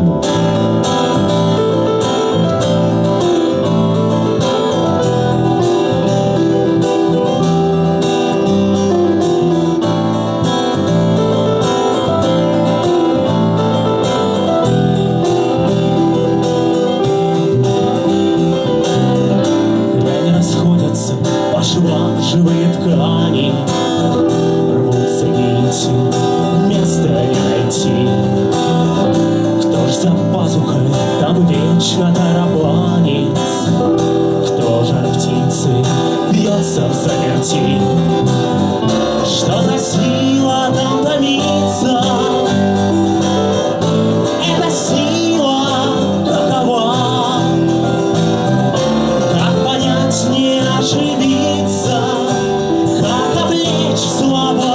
Живые ткани, рвутся нити, места не найти. Кто ж за пазухой там вечно тарабанит? Кто жар птицы бьется в заперти? Что за сила там томится? Эта сила какова? Как понять, не ошибиться? Как облечь слова?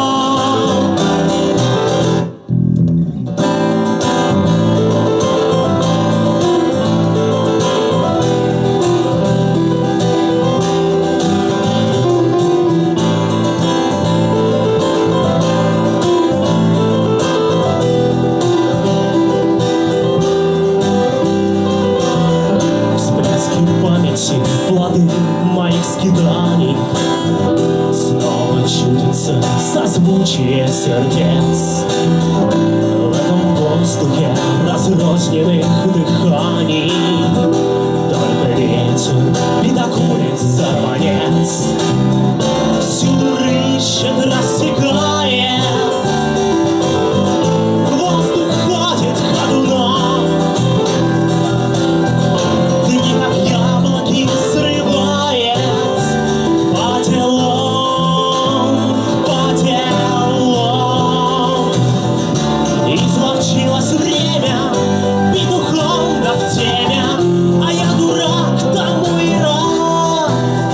Всплески памяти, плоды моих скитаний. Снова чудится созвучие сердец. В этом воздухе разрозненных дыханий только ветер бедокурит сорванец. Всюду рыщет, рассекает, воздух ходит ходуном. Дни, как яблоки, срывает по делам, по делам. Изловчилось время петухом да в темя, а я дурак тому и рад.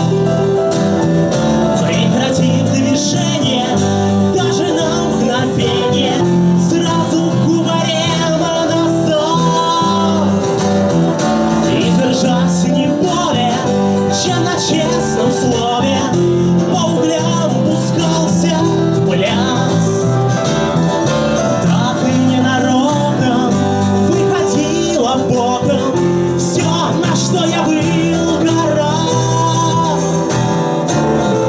Прекратив движение даже на мгновение, сразу кубарем назад. И держась не более, чем на честном слове, по углям пускался в пляс. Так и ненароком выходило боком все, на что я был гораст.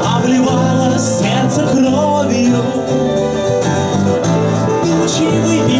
Обливало сердце кровью, тучи